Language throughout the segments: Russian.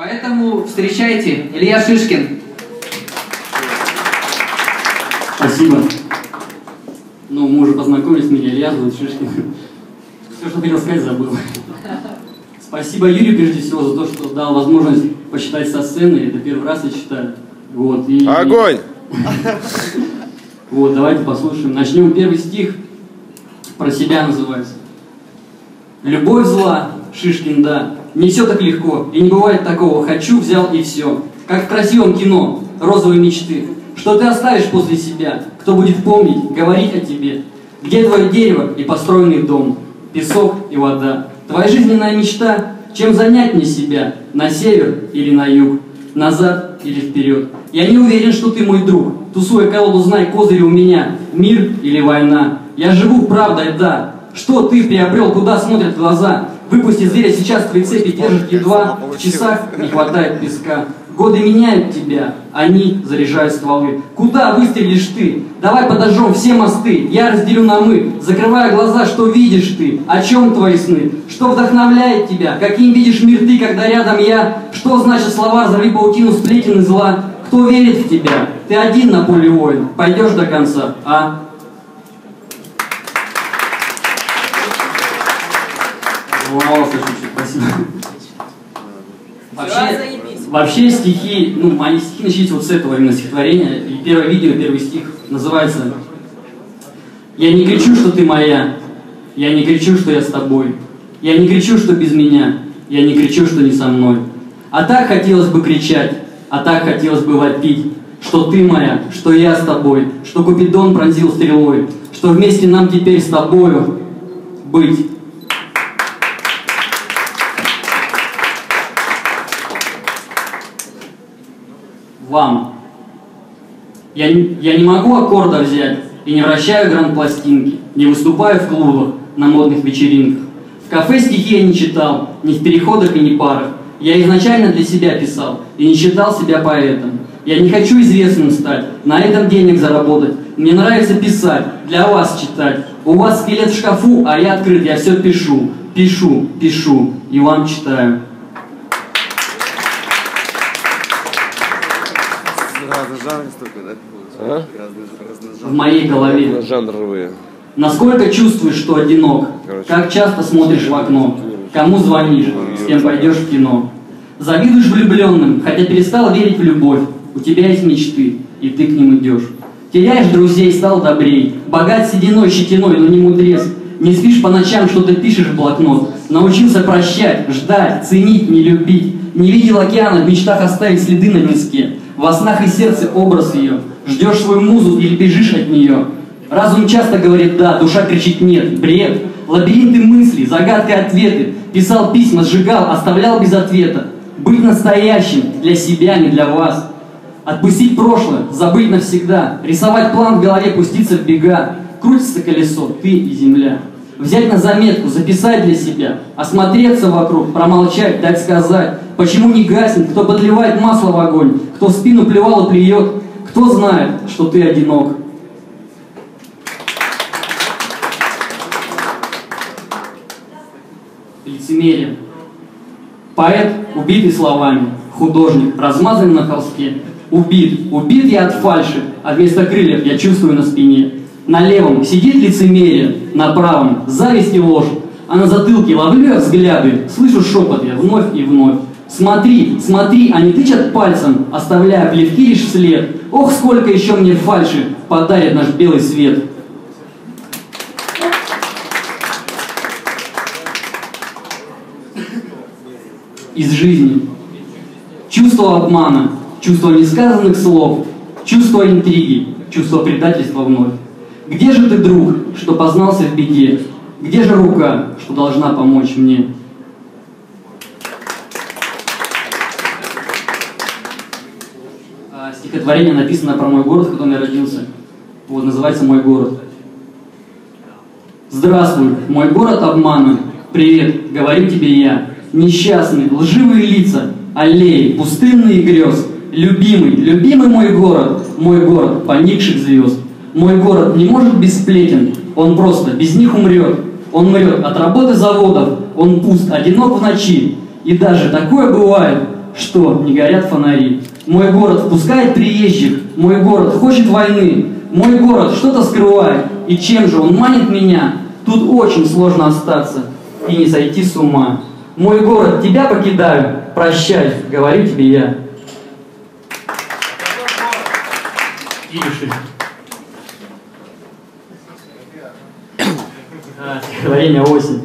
Поэтому встречайте, Илья Шишкин. Спасибо. Ну, мы уже познакомились, меня Илья зовут Шишкин. Все, что хотел сказать, забыл. Спасибо Юрию, прежде всего, за то, что дал возможность почитать со сцены. Это первый раз я читаю. Вот, Огонь! Вот, давайте послушаем. Начнем. Первый стих. Про себя называется. Любовь зла, Шишкин, да, не все так легко, и не бывает такого «хочу, взял и все». Как в красивом кино, розовые мечты. Что ты оставишь после себя? Кто будет помнить, говорить о тебе? Где твое дерево и построенный дом? Песок и вода. Твоя жизненная мечта? Чем занять мне себя? На север или на юг? Назад или вперед? Я не уверен, что ты мой друг. Тусуя колоду, знай, козыри у меня. Мир или война? Я живу правдой, да. Что ты приобрел, куда смотрят глаза? Выпусти зверя, сейчас твои цепи держат едва. В часах не хватает песка. Годы меняют тебя, они заряжают стволы. Куда выстрелишь ты? Давай подожжем все мосты. Я разделю на мы, закрывая глаза, что видишь ты? О чем твои сны? Что вдохновляет тебя? Каким видишь мир ты, когда рядом я? Что значит слова «разорви паутину сплетен и зла»? Кто верит в тебя? Ты один на поле воин. Пойдешь до конца, а? Волновался чуть-чуть, спасибо. Вообще стихи, ну, мои стихи начались вот с этого именно стихотворения. И первое видео, первый стих называется «Я не кричу, что ты моя, я не кричу, что я с тобой, я не кричу, что без меня, я не кричу, что не со мной. А так хотелось бы кричать, а так хотелось бы вопить, что ты моя, что я с тобой, что Купидон пронзил стрелой, что вместе нам теперь с тобою быть». Вам. Я не могу аккорда взять и не вращаю гранд-пластинки, не выступаю в клубах, на модных вечеринках. В кафе стихи я не читал, ни в переходах и ни парах. Я изначально для себя писал и не считал себя поэтом. Я не хочу известным стать, на этом денег заработать. Мне нравится писать, для вас читать. У вас скелет в шкафу, а я открыт, я все пишу, пишу, пишу и вам читаю. В моей голове. Жанровые. Насколько чувствуешь, что одинок? Как часто смотришь в окно? Кому звонишь? С кем пойдешь в кино? Завидуешь влюбленным, хотя перестал верить в любовь. У тебя есть мечты, и ты к ним идешь. Теряешь друзей, стал добрей. Богат сединой, щетиной, но не мудрец. Не спишь по ночам, что-то пишешь в блокнот. Научился прощать, ждать, ценить, не любить. Не видел океана, в мечтах оставить следы на песке. Во снах и сердце образ ее. Ждешь свою музу или бежишь от нее. Разум часто говорит «да», душа кричит «нет», бред. Лабиринты мыслей, загадки, ответы. Писал письма, сжигал, оставлял без ответа. Быть настоящим для себя, не для вас. Отпустить прошлое, забыть навсегда. Рисовать план в голове, пуститься в бега. Крутится колесо, ты и земля. Взять на заметку, записать для себя. Осмотреться вокруг, промолчать, дать сказать. Почему не гаснет, кто подливает масло в огонь, кто в спину плевал и плюет, кто знает, что ты одинок. Лицемерие. Поэт, убитый словами, художник, размазанный на холсте. Убит, убит я от фальши, а вместо крыльев я чувствую на спине. На левом сидит лицемерие, на правом зависть и ложь, а на затылке ловлю я взгляды, слышу шепот я вновь и вновь. Смотри, смотри, они тычат пальцем, оставляя плевки лишь вслед. Ох, сколько еще мне фальши подарит наш белый свет. Из жизни. Чувство обмана, чувство несказанных слов, чувство интриги, чувство предательства вновь. Где же ты, друг, что познался в беде? Где же рука, что должна помочь мне? Стихотворение написано про мой город, в котором я родился. Вот, называется «Мой город». Здравствуй, мой город обмана. Привет, говорю тебе я. Несчастные, лживые лица, аллеи, пустынные грез. Любимый, любимый мой город поникших звезд. Мой город не может без сплетен, он просто без них умрет. Он мрет от работы заводов, он пуст, одинок в ночи. И даже такое бывает, Что, не горят фонари? Мой город впускает приезжих, мой город хочет войны, мой город что-то скрывает, и чем же он манит меня? Тут очень сложно остаться и не сойти с ума. Мой город, тебя покидаю, прощай, говорю тебе я. Стихотворение «Осень».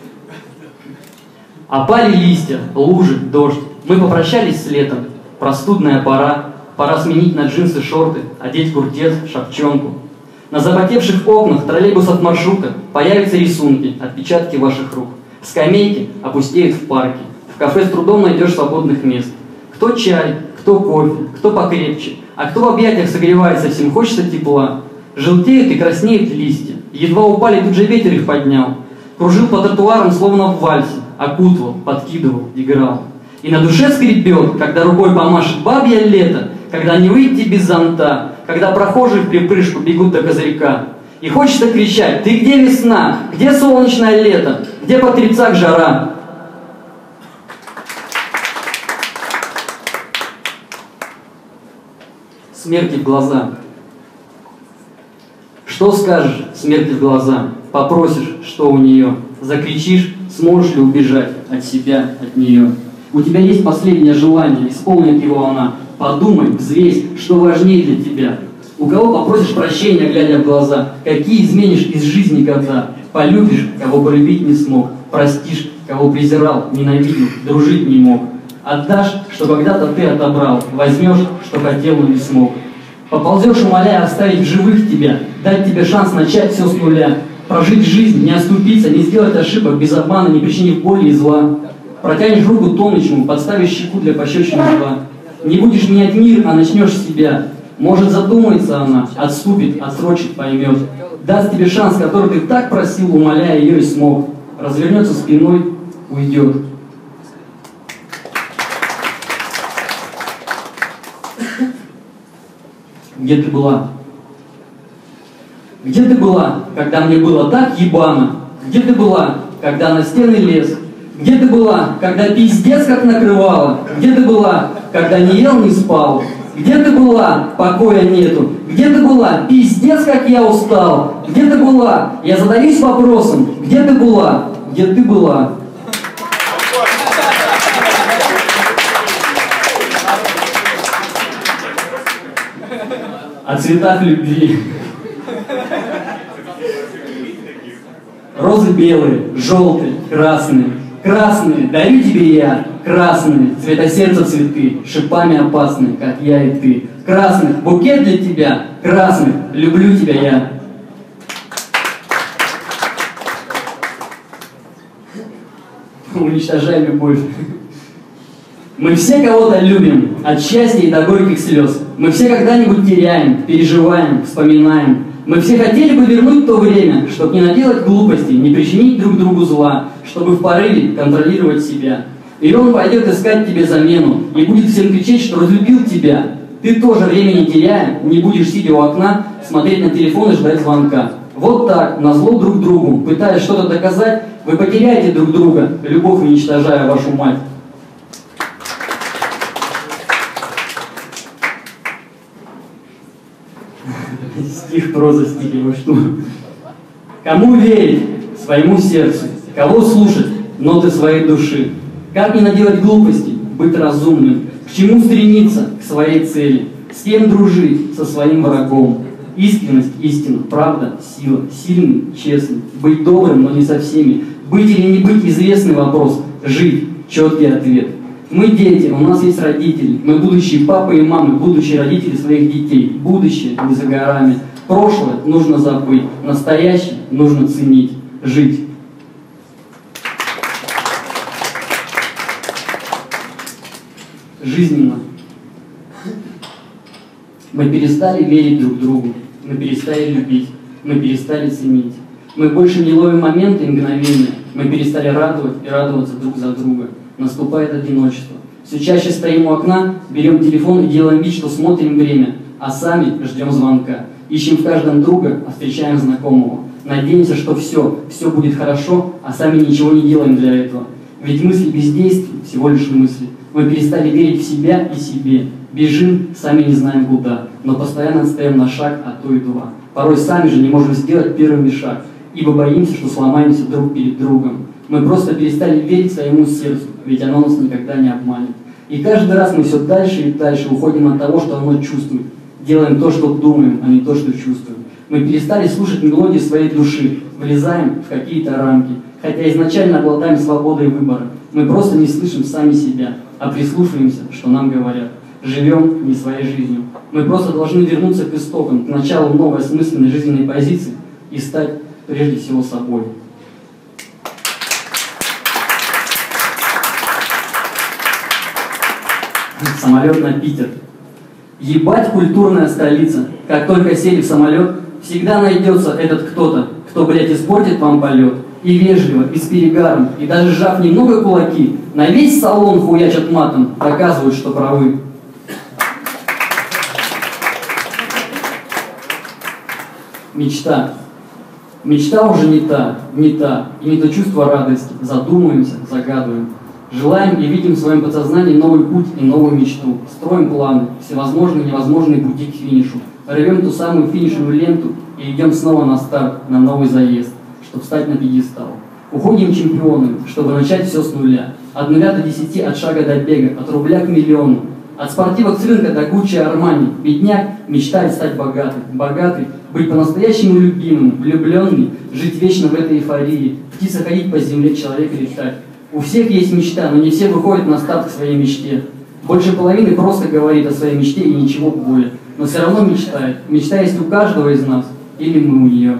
Опали листья, лужи, дождь. Мы попрощались с летом. Простудная пора. Пора сменить на джинсы шорты, одеть куртет, шапчонку. На запотевших окнах троллейбусов маршрута появятся рисунки, отпечатки ваших рук. Скамейки опустеют в парке. В кафе с трудом найдешь свободных мест. Кто чай, кто кофе, кто покрепче, а кто в объятиях согревается, всем хочется тепла. Желтеют и краснеют листья. Едва упали, тут же ветер их поднял. Кружил по тротуарам, словно в вальсе, окутывал, подкидывал, играл. И на душе скребет, когда рукой помашет бабье лето, когда не выйти без зонта, когда прохожие в припрыжку бегут до козырька. И хочется кричать: ты где весна? Где солнечное лето? Где по 30 жара? Смерти в глаза. Что скажешь смерти в глаза? Попросишь, что у нее? Закричишь, сможешь ли убежать от себя, от нее? У тебя есть последнее желание, исполнит его она. Подумай, взвесь, что важнее для тебя. У кого попросишь прощения, глядя в глаза? Какие изменишь из жизни года? Полюбишь, кого полюбить не смог. Простишь, кого презирал, ненавидел, дружить не мог. Отдашь, что когда-то ты отобрал. Возьмешь, что хотел, но не смог. Поползешь, умоляя оставить в живых тебя, дать тебе шанс начать все с нуля. Прожить жизнь, не оступиться, не сделать ошибок без обмана, не причинив боли и зла. Протянешь руку тонущему, подставишь щеку для пощечины зла. Не будешь менять мир, а начнешь себя. Может, задумается она, отступит, отсрочит, поймет. Даст тебе шанс, который ты так просил, умоляя ее и смог. Развернется спиной, уйдет. Где ты была? Где ты была, когда мне было так ебано? Где ты была, когда на стены лез? Где ты была, когда пиздец как накрывала? Где ты была, когда не ел, не спал? Где ты была, покоя нету? Где ты была, пиздец как я устал? Где ты была? Я задаюсь вопросом, где ты была? Где ты была? О цветах любви. Розы белые, желтые, красные. Красные, дарю тебе я. Красные, цвета сердца цветы, шипами опасные, как я и ты. Красных, букет для тебя. Красных, люблю тебя я. Уничтожай любовь. Мы все кого-то любим, от счастья и до горьких слез. Мы все когда-нибудь теряем, переживаем, вспоминаем. Мы все хотели бы вернуть то время, чтобы не наделать глупостей, не причинить друг другу зла, чтобы в порыве контролировать себя. И он пойдет искать тебе замену и будет всем кричать, что разлюбил тебя. Ты тоже времени теряя, не будешь, сидя у окна, смотреть на телефон и ждать звонка. Вот так, назло друг другу, пытаясь что-то доказать, вы потеряете друг друга, любовь уничтожая вашу мать. Стих, проза, стихи, вы что? Кому верить? Своему сердцу. Кого слушать? Ноты своей души. Как не наделать глупостей? Быть разумным. К чему стремиться? К своей цели. С кем дружить? Со своим врагом. Искренность, истина, правда, сила. Сильный, честный. Быть добрым, но не со всеми. Быть или не быть — известный вопрос. Жить — четкий ответ. Мы дети, у нас есть родители. Мы будущие папы и мамы, будущие родители своих детей. Будущее не за горами. Прошлое нужно забыть. Настоящее нужно ценить. Жить. Жизненно. Мы перестали верить друг другу. Мы перестали любить. Мы перестали ценить. Мы больше не ловим моменты и мгновения. Мы перестали радовать и радоваться друг за друга. Наступает одиночество. Все чаще стоим у окна, берем телефон и делаем вид, что смотрим время, а сами ждем звонка. Ищем в каждом друга, а встречаем знакомого. Надеемся, что все будет хорошо, а сами ничего не делаем для этого. Ведь мысли бездействия всего лишь мысли. Мы перестали верить в себя и себе. Бежим, сами не знаем куда, но постоянно отстаем на шаг, а то и два. Порой сами же не можем сделать первый шаг, ибо боимся, что сломаемся друг перед другом. Мы просто перестали верить своему сердцу, ведь оно нас никогда не обманет. И каждый раз мы все дальше и дальше уходим от того, что оно чувствует. Делаем то, что думаем, а не то, что чувствуем. Мы перестали слушать мелодии своей души, влезаем в какие-то рамки. Хотя изначально обладаем свободой выбора. Мы просто не слышим сами себя, а прислушиваемся, что нам говорят. Живем не своей жизнью. Мы просто должны вернуться к истокам, к началу новой осмысленной жизненной позиции и стать прежде всего собой. Самолет на Питер. Ебать, культурная столица. Как только сели в самолет, всегда найдется этот кто-то, кто, блядь, испортит вам полет. И вежливо, и с перегаром, и даже сжав немного кулаки, на весь салон хуячат матом, доказывают, что правы. Мечта. Мечта уже не та, и не то чувство радости. Задумаемся, загадываем. Желаем и видим в своем подсознании новый путь и новую мечту. Строим планы, всевозможные и невозможные пути к финишу. Рвем ту самую финишную ленту и идем снова на старт, на новый заезд, чтобы встать на пьедестал. Уходим чемпионами, чтобы начать все с нуля. От 0 до 10, от шага до бега, от рубля к миллиону. От спортивок с рынка до Гуччи Армани. Бедняк мечтает стать богатым. Богатый, быть по-настоящему любимым, влюбленный, жить вечно в этой эйфории. Птица ходить по земле, человек летать. У всех есть мечта, но не все выходят на старт к своей мечте. Больше половины просто говорит о своей мечте и ничего более. Но все равно мечтает. Мечта есть у каждого из нас. Или мы у нее.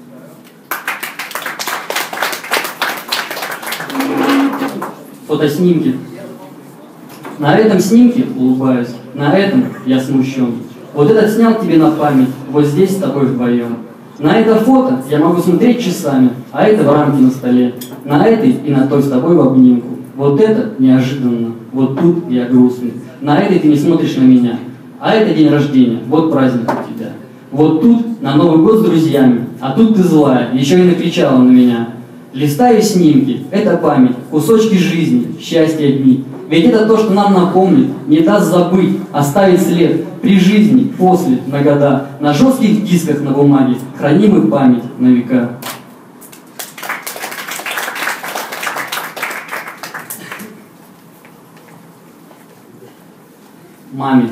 Фотоснимки. На этом снимке улыбаюсь, на этом я смущен. Вот этот снял тебе на память, вот здесь с тобой вдвоем. На это фото я могу смотреть часами, а это в рамке на столе. На этой и на той с тобой в обнимку. Вот это неожиданно, вот тут я грустный. На этой ты не смотришь на меня, а это день рождения, вот праздник у тебя. Вот тут на Новый год с друзьями, а тут ты злая, еще и накричала на меня. Листаю снимки, это память, кусочки жизни, счастья дни. Ведь это то, что нам напомнит, не даст забыть, оставить след при жизни, после, на года. На жестких дисках на бумаге храним и память на века. Маме.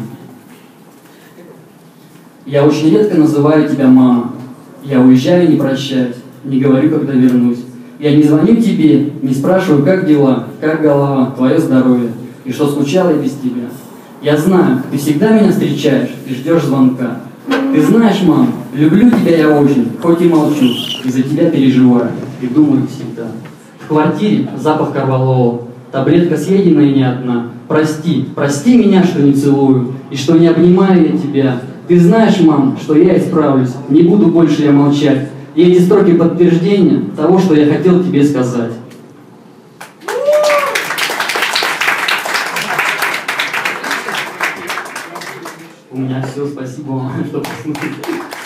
Я очень редко называю тебя мама. Я уезжаю, не прощаюсь, не говорю, когда вернусь. Я не звоню тебе, не спрашиваю, как дела, как голова, твое здоровье, и что скучала я без тебя. Я знаю, ты всегда меня встречаешь и ждешь звонка. Ты знаешь, мам, люблю тебя я очень, хоть и молчу, и за тебя переживаю, и думаю всегда. В квартире запах корвалола, таблетка съеденная не одна. Прости, прости меня, что не целую, и что не обнимаю я тебя. Ты знаешь, мам, что я исправлюсь, не буду больше я молчать. И эти строки подтверждения того, что я хотел тебе сказать. У меня все, спасибо вам, что посмотрели.